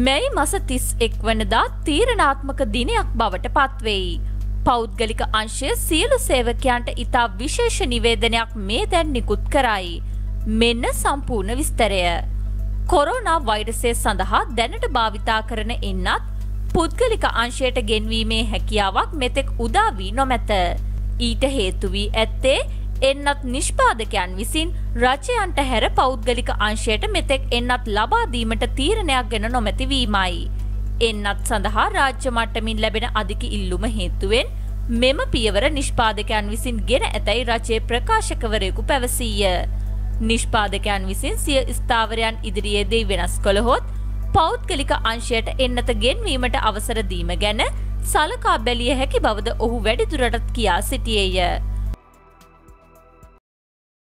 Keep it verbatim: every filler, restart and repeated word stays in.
මැයි මස තිස් එක් වනදා තීරණාත්මක දිනයක් බවට පත්වෙයි. පෞද්ගලික අංශය සියලු සේවකයන්ට ඉතා විශේෂ නිවේදනයක් මේ දැන් නිකුත් කරයි. මෙන්න සම්පූර්ණ විස්තරය. කොරෝනා වෛරසය සඳහා දැනට භාවිතා කරන එන්නත් පුද්ගලික අංශයට ගෙන්වීමේ හැකියාවක් මෙතෙක් උදා වී නොමැත. ඊට හේතු වී ඇත්තේ එන්නත් නිෂ්පාදකයන් විසින් රජයන්ට හැර පෞද්ගලික අංශයට මෙතෙක් එන්නත් ලබා දීමට තීරණයක් ගෙන නොමැති වීමයි. එන්නත් සඳහා රාජ්‍ය මට්ටමින් ලැබෙන අධික ඉල්ලුම හේතුවෙන් මෙම පියවර නිෂ්පාදකයන් විසින් ගෙන ඇතැයි රජයේ ප්‍රකාශකවරයෙකු පැවසීය. නිෂ්පාදකයන් විසින් සිය ස්ථාවරයන් ඉදිරියේදී වෙනස් කළහොත් පෞද්ගලික අංශයට එන්නත ගෙන්වීමට අවසර දීම ගැන සලකා බැලිය හැකි බවද ඔහු වැඩිදුරටත් කියා සිටියේය.